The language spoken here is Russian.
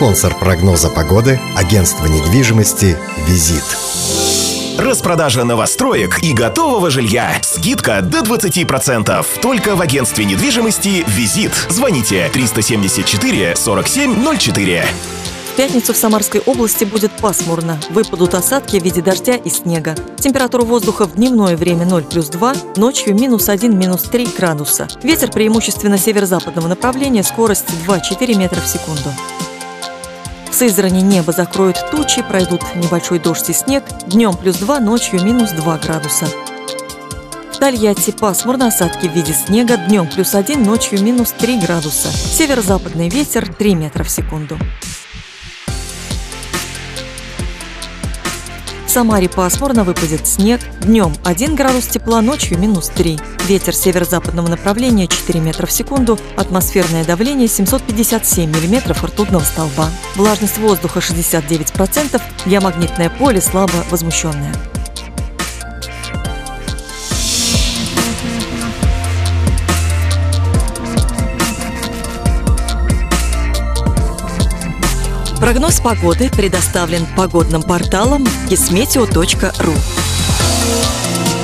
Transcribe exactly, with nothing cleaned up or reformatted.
Спонсор прогноза погоды – агентство недвижимости «Визит». Распродажа новостроек и готового жилья. Скидка до двадцати процентов. Только в агентстве недвижимости «Визит». Звоните триста семьдесят четыре сорок семь ноль четыре. В пятницу в Самарской области будет пасмурно. Выпадут осадки в виде дождя и снега. Температура воздуха в дневное время ноль плюс два, ночью минус один, минус три градуса. Ветер преимущественно северо-западного направления, скорость два-четыре метра в секунду. В Сызрани небо закроют тучи, пройдут небольшой дождь и снег. Днем плюс два, ночью минус два градуса. В Тольятти пасмурно, осадки в виде снега. Днем плюс один, ночью минус три градуса. Северо-западный ветер три метра в секунду. В Самаре пасмурно, выпадет снег. Днем один градус тепла, ночью минус три. Ветер северо-западного направления четыре метра в секунду. Атмосферное давление семьсот пятьдесят семь миллиметров ртутного столба. Влажность воздуха шестьдесят девять процентов. Геомагнитное поле слабо возмущенное. Прогноз погоды предоставлен погодным порталом кисметео точка ру.